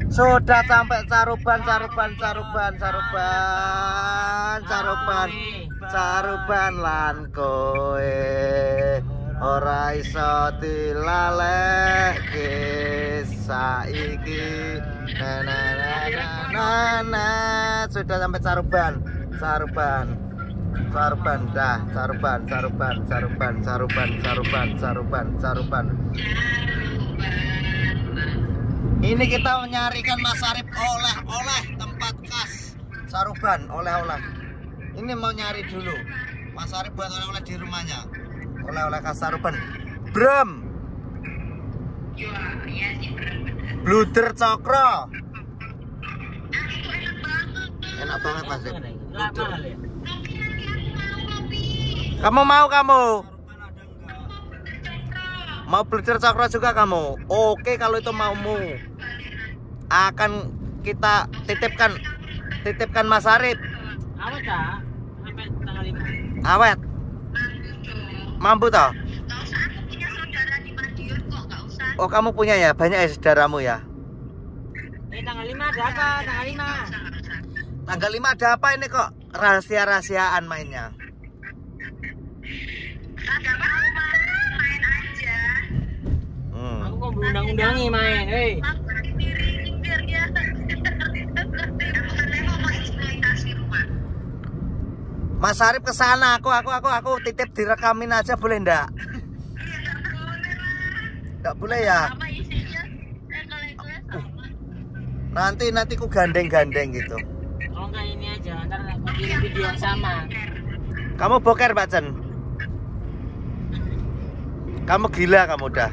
Sudah sampai Caruban lan kowe ora iso dilaleke saiki. Sudah sampai Caruban. Ini kita menyarikan Mas Arif oleh-oleh tempat khas Caruban, oleh-oleh. Ini mau nyari dulu. Mas Arif buat oleh-oleh di rumahnya. Oleh-oleh khas Caruban. Brem. Bluder cokro. Enak banget Mas. Kamu mau Mau bluder cokro juga kamu? Oke, kalau itu maumu. Akan kita titipkan Mas Arif. Awet tak? Sampai tanggal 5. Awet. Mampu toh? Gak usah, aku punya saudara di Madiun kok, gak usah. Oh, kamu punya ya? Banyak ya saudaramu ya? Tanggal 5 ada apa? Tanggal 5. Tanggal 5 ada apa ini kok? Rahasia-rahasiaan mainnya. Ada apa? Main aja. Aku kok undang-undangi main, hei. Aku dipiringin biar dia. Aku katanya mau eksploitasi rumah. Mas Arif kesana, aku titip direkamin aja boleh ndak? Iya, gak boleh lah. Nggak boleh ya? Sama isinya, kalau sama. Nanti ku gandeng gitu. Kalau enggak ini aja, ntar aku kirim video yang sama. Kamu boker Pak Chen? Kamu gila kamu udah.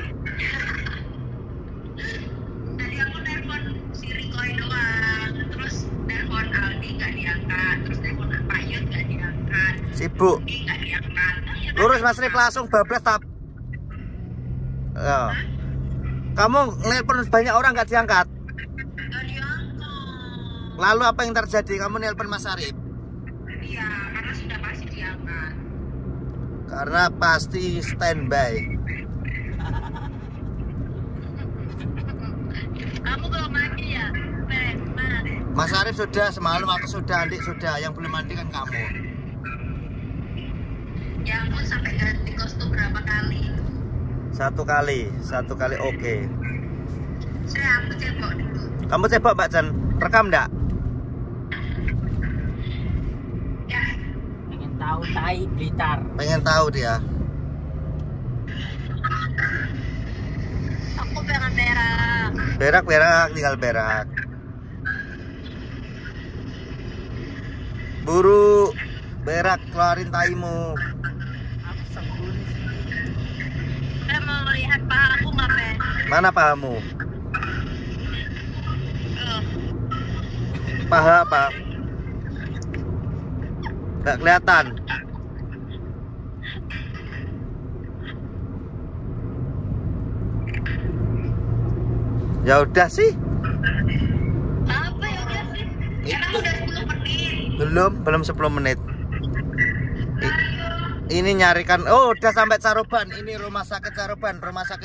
Tadi aku telepon si Rikoy doang, terus telepon Aldi gak diangkat, terus telepon Pak Yud gak diangkat, Sibuk. Budi gak diangkat. Lurus Mas Rif langsung bablas tap. Ya. Kamu nelpon banyak orang nggak diangkat. Gak diangkat. Lalu apa yang terjadi? Kamu nelpon Mas Arif? Iya, karena sudah pasti diangkat. Karena pasti standby. Kamu belum mandi ya? Mas Arif sudah, semalam aku sudah, Adik sudah. Yang belum mandi kan kamu. Ya ampun, sampai ganti kostum berapa kali? Satu kali oke. Aku cebok dulu. Kamu cebok Mbak Chen, rekam enggak? Ya. Pengen tahu tai Blitar. Pengen tahu dia. Aku pengen berak. Berak, tinggal berak. Buru berak, keluarin taimu. Aku sebelum Saya mau lihat pahaku nggak, Ben? Mana pahamu? Paha apa? Nggak kelihatan. Ya udah sih. Apa ya udah sih? Emang udah 10 menit. Belum 10 menit. Ini nyarikan. Oh, udah sampai Caruban. Ini rumah sakit Caruban.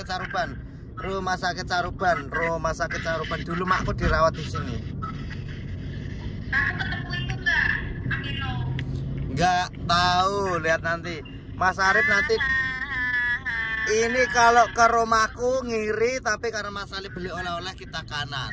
Dulu makku dirawat di sini. Aku ketemu itu nggak? Akino. Nggak tahu, lihat nanti. Mas Arif nanti. Ini kalau ke rumahku ngiri, tapi karena Mas Arif beli oleh-oleh kita kanan.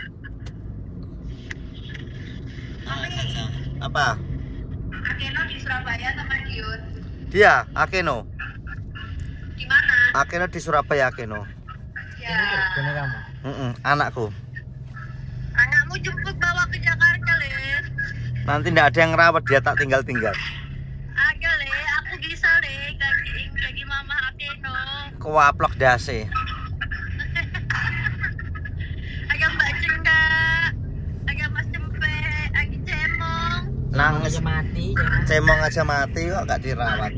Apa? Akino di Surabaya atau Madiun? Dia, Akeno. Di mana? Akeno di Surabaya, Akeno. Ya. bener kamu. Anakku. Anakmu jemput bawa ke Jakarta, Le. Nanti nggak ada yang ngerawat, dia tak tinggal. Ada, Le. Aku bisa, Le. Gaji mama Akino. Kewaplok dasi. Ada Mbak Cenda. Ada Mas Cempe. Ada Cemong. Nangis. Aja mati. Cemong aja mati kok nggak dirawat.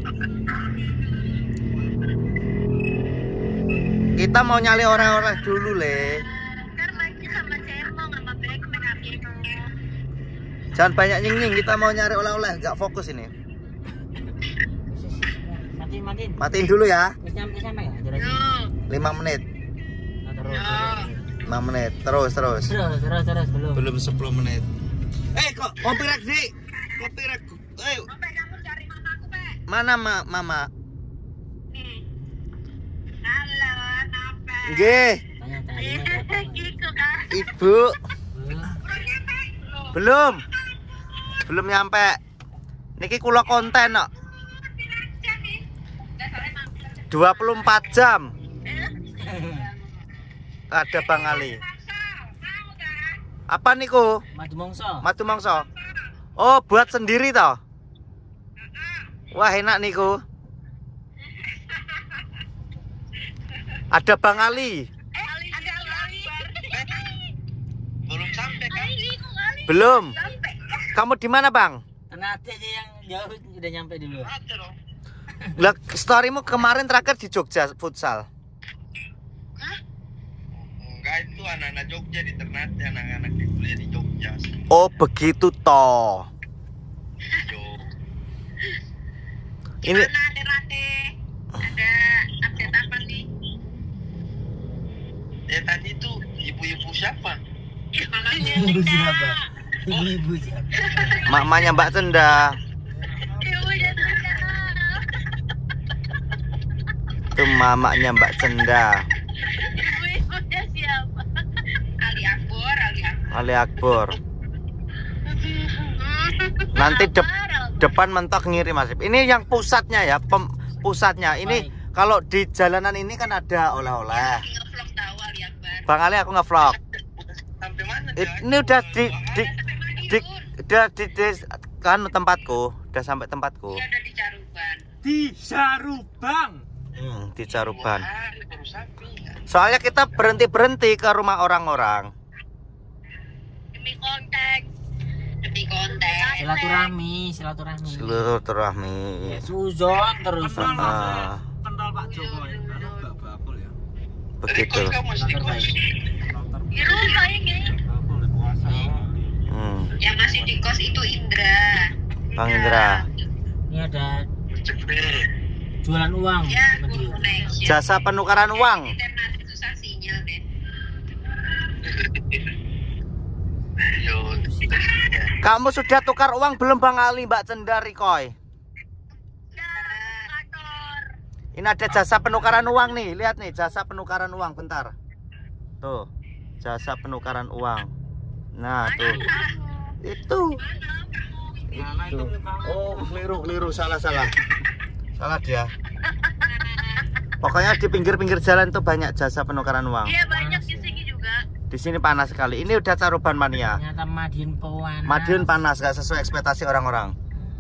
Kita mau nyali orang-orang dulu, Le. Ntar main sama Cemong, sama Blackman, Akino. Jangan banyak nying-nying, kita mau nyari oleh-oleh, nggak fokus ini. Matiin. Matiin dulu ya. Sampai ya? 5 menit. Terus. 6 menit. Terus. Terus belum. Belum 10 menit. Kok kopi rek, Dik? Kopi rek. Ayo. Sampai kamu cari mamaku, Pak. Mana Mama? Nih. Halo, apa? Nggih, Tanya lima berapa? Gitu kan. Ibu. Belum. Belum nyampe. Niki kula konten kok. 24 jam. Ada Bang Ali. Apa niku? Madu mongso. Oh, buat sendiri toh? Wah, enak niku. Ada Bang Ali. Belum sampai kan? Belum. Kamu di mana, Bang? Ternate aja yang jauh udah nyampe dulu. Lah, storymu kemarin terakhir di Jogja futsal. Enggak, itu anak-anak Jogja di Ternate, anak-anak di kuliah di Jogja. Oh, begitu toh. Ini Ternate. Ada update apa nih? Tadi itu ibu-ibu siapa? Mamanya Siapa? Ibu siapa? mamanya Mbak Cenda. Ibunya Cenda. Itu mamanya Mbak Cenda. Ibu-ibunya siapa? Ali Ali Akbar. Akbar. Nanti depan mentok ngiri Mas. Ini yang pusatnya ya, pusatnya. Ini kalau di jalanan ini kan ada oleh-oleh. Nge-vlog tahu Ali Akbar. Bang Ali aku nge-vlog. Sampai mana? Ini udah di kan tempatku, udah sampai tempatku. Dia udah di Caruban. Di Sarubang. Di Caruban. Baru sapi. Soalnya kita berhenti ke rumah orang-orang. Demi konten. Silaturahmi. Silaturahmi. Ya, suzon terus. Ah, Kental Pak Jokowi. Enggak bakul ya. begitu. Kamu masih di kos? Di rumah ini. Yang masih di kos itu Indra. Bang Indra. Ini ada Cepet. jualan uang. Ya, sama dia. connection. Jasa penukaran uang. Internet susah sinyal deh. Yo, Kamu sudah tukar uang belum Bang Ali, Mbak Cenda, Rikoy? Ya, kantor. Ini ada jasa penukaran uang nih. Lihat nih, jasa penukaran uang. Bentar. Tuh, jasa penukaran uang. Nah, tuh. Itu. Oh, keliru. Salah. Salah dia. Pokoknya di pinggir-pinggir jalan tuh banyak jasa penukaran uang. Iya, banyak di sini juga. Di sini panas sekali. Ini udah Caruban Mania. Ternyata Madiun panas, gak sesuai ekspektasi orang-orang.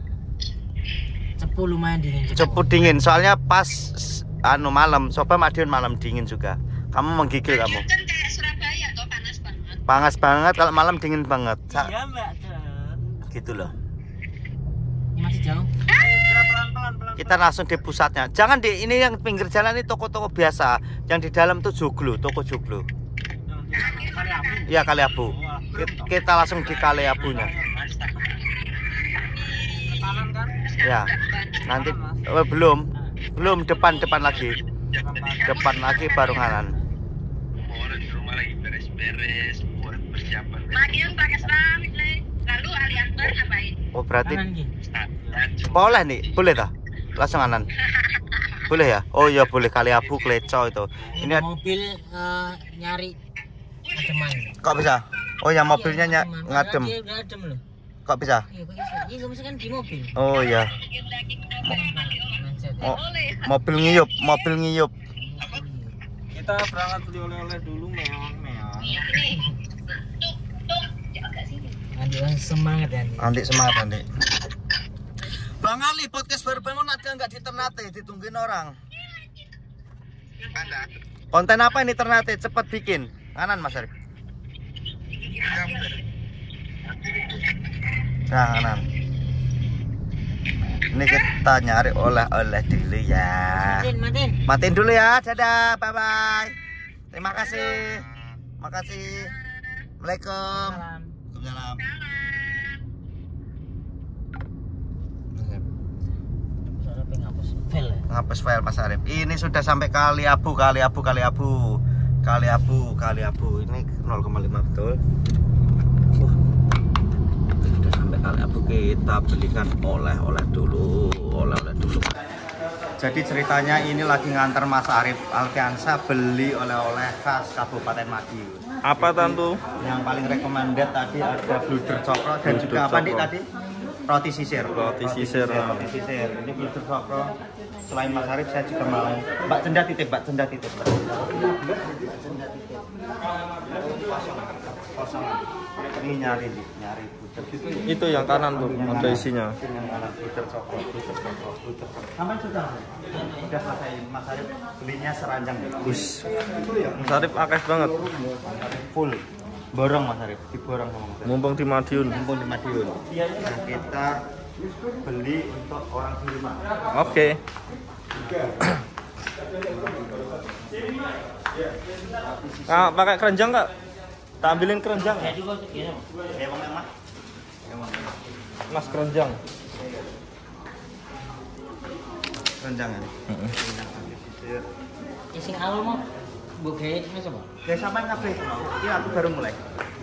Cepu lumayan dingin. Cepu dingin, soalnya pas malam. Coba Madiun malam dingin juga. Kamu menggigil kamu. Kan kayak Surabaya toh, panas banget. Panas banget, kalau malam dingin banget. Iya Mbak. Gitu loh. Ini masih jauh. Pelan-pelan. Kita langsung di pusatnya. Jangan di ini yang pinggir jalan ini toko-toko biasa. Yang di dalam tuh joglo, toko joglo. Iya, Kali Abu. Kita langsung di Kali Abunya. Ya. Nanti belum depan lagi. Depan lagi baru kanan. orang di rumah lagi beres-beres buat persiapan. Madiun pakai seramik Le. Lalu Ali Akbar ngapain? Oh, berarti Kanan Ki. boleh nih, boleh dah. Langsung kanan. Boleh ya? Oh iya boleh, Kali Abu Kleco itu. Ini mobil nyari ademan. kok bisa? Oh ya mobilnya ngadem. Dia udah adem loh. Kok bisa? Iya kok bisa? Iya kamu kan di mobil. Oh iya. Mindset, ya. Oh, mobil ngiyup. Kita berangkat beli oleh-oleh dulu meong. Nanti semangat ya. Nanti semangat nanti. Bang Ali, podcast baru bangun ada nggak di Ternate? Ditungguin orang. Ada. Konten apa ini Ternate? Cepat bikin. Kanan Mas Arif. Nah, kanan. Ini kita nyari oleh-oleh dulu ya. Matiin dulu ya. Dadah, bye bye. Terima kasih. Makasih. Assalamualaikum. Waalaikumsalam. Ngapus file Mas Arif. Ini sudah sampai Kali Abu. Kali Abu ini 0,5 betul. Sudah sampai Kali Abu, kita belikan oleh-oleh dulu. Jadi ceritanya ini lagi nganter Mas Arif Alfiansa beli oleh-oleh khas Kabupaten Madiun. Apa tentu? Yang paling recommended tadi ada bluder cokro dan juga apa nih tadi? Roti sisir. Roti sisir. Ini bluder cokro. Selain Mas Arif saya juga mau. Mbak Cenda titip. Kosong. Ini nyari bluder. Itu yang kanan tuh, ada isinya. Yang kanan bluder cokro. Sampai sudah selesai. Mas Arif belinya seranjang. Wis. Mas Arif akeh banget. Full. Borong Mas Arif, diborong sama Mas Arif. Mumpung di Madiun. Nah, kita beli untuk orang di rumah. Oke. Ah, pakai keranjang nggak? Tak ambilin keranjang. Mas keranjang. Keranjang ya? Sing awal mau mbok gawe wis apa? Ya sampean kabeh. Iya, aku baru mulai.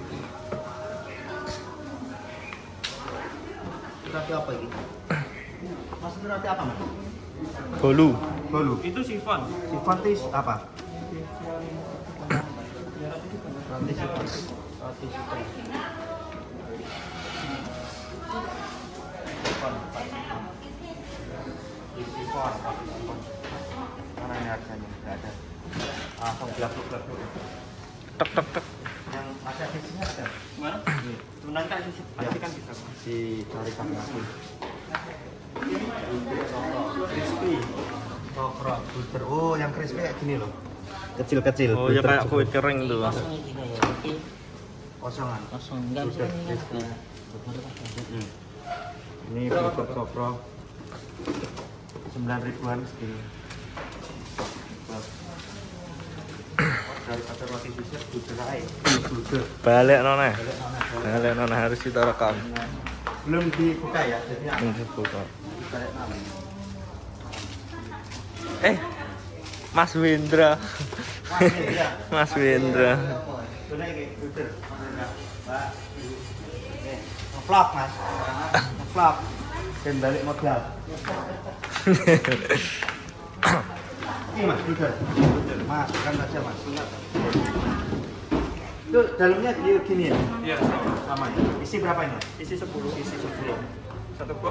Roti apa ini? Maksudnya roti apa, Mas? Bolu. Itu sifon. Sifon itu apa? Roti sifon. Sifon. Mana ini harganya? Enggak ada. Langsung gelap-gelap. Tek. Yang masih ada isinya ada. Mana? Nanti kan pasti kan bisa. Si cari kami aku. Crispy. Cokro butter. Oh, yang crispy kayak gini loh. Kecil-kecil. Oh, ya kayak kue kering tuh. Kosong iki kaya iki. Kosongan. Kosong enggak bisa ini. Ini butter cokro. 9.000-an segini. Daripada roti sisir butter aja. Balik nona harus kita rekam. Belum dibuka ya, jadi Dibuka. balik nama. Mas Windra. Mas Windra. Bener iki butter. Mbak. Vlog Mas. Vlog. Dan balik modal. Ini Mas, butter. Mas, kan aja Mas. Itu dalamnya gini ya? Iya, Sama ya? Isi berapa ini? isi 10. Satu box.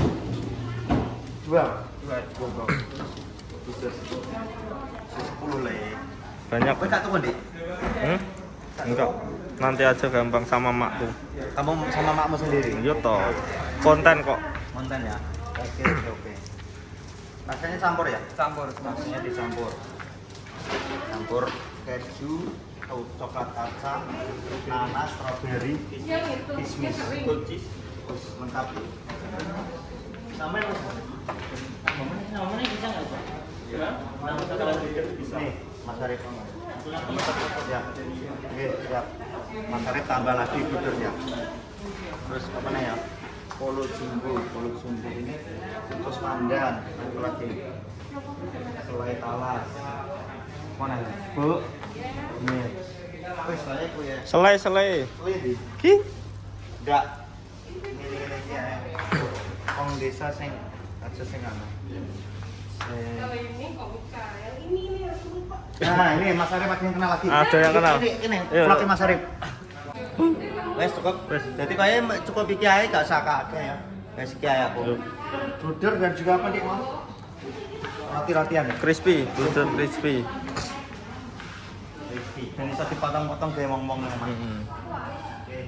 Dua. Butter. 10 lah ya. Banyak. Kau tak tunggu Dik? Enggak. Nanti aja gampang sama makku. Kamu sama makmu sendiri? Yo toh. Konten kok. Konten ya? Oke. Rasanya campur ya? Campur. Rasanya dicampur. Campur keju, coklat kacang, nanas, strawberry, kismis, terus lengkap. Sampai Mas. Namanya bisa enggak, Pak? Ya. Nih, Mas Arif. Ya. Oke, siap. Mas Arif tambah lagi butternya. Terus apa namanya? Polo jumbo ini. Terus pandan, satu lagi. Selai talas. Mana ya? Bu. Ini. Wis selai ku ya. Selai. Selai di. Ki. Enggak. Ini ya. Wong desa sing aja sing ana. Kalau ini kok buka, yang ini harus lupa. Nah, ini Mas Arif makin kenal lagi. Ada yang kenal. Ini Iya. vlognya Mas Arif. Wes cukup. Jadi kayaknya cukup iki ae gak usah kakek ya. Wes iki ae aku. Bruder dan juga apa nih, Mas? Roti-rotian ya. Crispy, butter crispy. Crispy. Dan bisa dipotong-potong kayak mong-mong ya, Mas. Oke.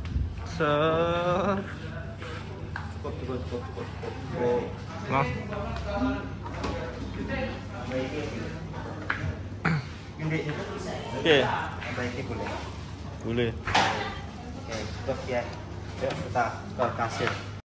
Cukup. Mas. Ini Oke. baiknya boleh. Boleh. Oke, cukup ya. Kita ke kasir.